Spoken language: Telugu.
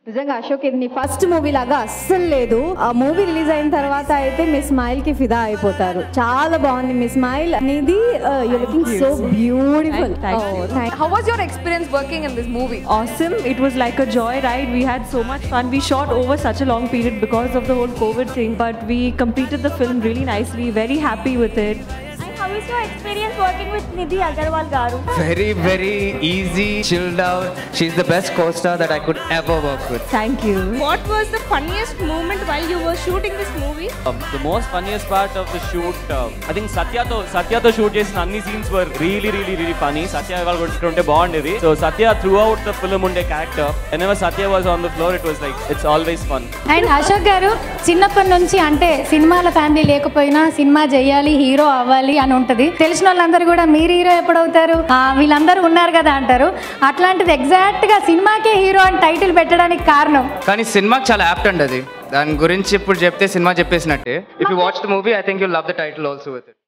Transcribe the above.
నిజంగా అశోక్ ఇది నీ ఫస్ట్ మూవీ లాగా అస్సలు లేదు. ఆ మూవీ రిలీజ్ అయిన తర్వాత అయితే మీ స్మైల్ కి ఫిదా అయిపోతారు. చాలా బాగుంది మీ స్మైల్ అనేది. You looking so beautiful. How was your experience working in this movie? Awesome. It was like a joy ride. We had so much fun. We shot over such a long period because of the whole COVID thing, but we completed the film really nicely. Very happy with it. How is your experience working with Nidhi Agarwal garu? Very easy, chilled out. She's the best co-star that I could ever work with. Thank you. What was the funniest moment while you were shooting this movie? The most funniest part of the shoot, I think Satya to shoot చేసిన అన్ని scenes were really funny. Satya ఇవాళ కొట్టుకుంటే బాగుండేది. So Satya throughout the film ఉండే character, whenever Satya was on the floor, it was like it's always fun. And Ashok garu చిన్నప్పటి నుంచి అంటే సినిమాల ఫ్యామిలీ లేకపోయినా సినిమా చేయాలి, హీరో అవ్వాలి అని ఉంటది. తెలిసిన వాళ్ళందరూ కూడా మీరు హీరో ఎప్పుడవుతారు, వీళ్ళందరూ ఉన్నారు కదా అంటారు. అట్లాంటిది ఎగ్జాక్ట్ గా సినిమాకే హీరో అని టైటిల్ పెట్టడానికి కారణం. కానీ సినిమాకి చాలా యాప్ట్ అండి అది. దాని గురించి ఇప్పుడు చెప్తే సినిమా చెప్పేసినట్టే. If you watch the movie I think you love the title also with it.